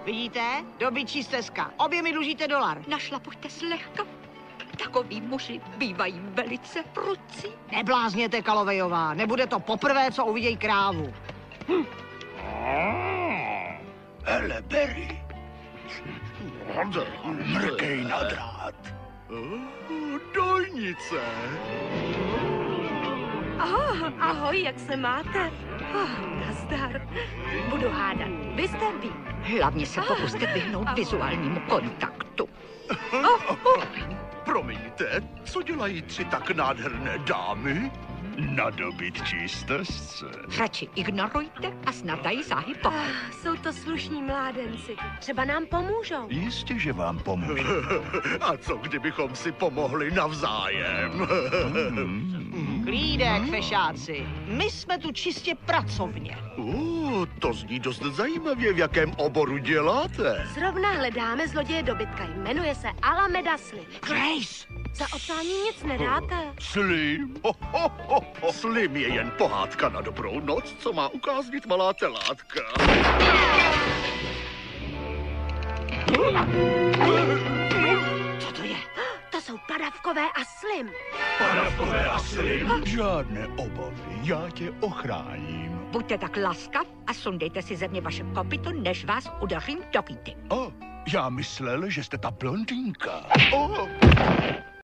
Vidíte? Dobyčí stezka. Obě mi dlužíte $1. Našlapujte zlehka. Takoví muži bývají velice prudcí. Neblázněte, Kalovejová. Nebude to poprvé, co uvidějí krávu. Hele, Barry. Mrkej na drát. Dojnice. Ahoj, jak se máte? Nazdar. Budu hádat. Vy jste vy. Hlavně se pokuste vyhnout vizuálnímu kontaktu. Promiňte, co dělají 3 tak nádherné dámy? Nadobit čistostce. Radši ignorujte a snad dají záhy pokoj. Jsou to slušní mládenci. Třeba nám pomůžou. Jistě, že vám pomůžu. A co kdybychom si pomohli navzájem? Klídek, fešáci. My jsme tu čistě pracovně. To zní dost zajímavě, v jakém oboru děláte. Zrovna hledáme zloděje dobytka. Jmenuje se Alameda Slim. Grace! Za oprání nic nedáte. Slim. Slim je jen pohádka na dobrou noc, co má ukáznit malá telátka. Co to je? To jsou Padavkové a Slim. Padavkové a Slim. Žádné obavy, já tě ochráním. Buďte tak laskav a sundejte si ze mě vaše kopyto, než vás udařím do píty. Já myslel, že jste ta blondýnka.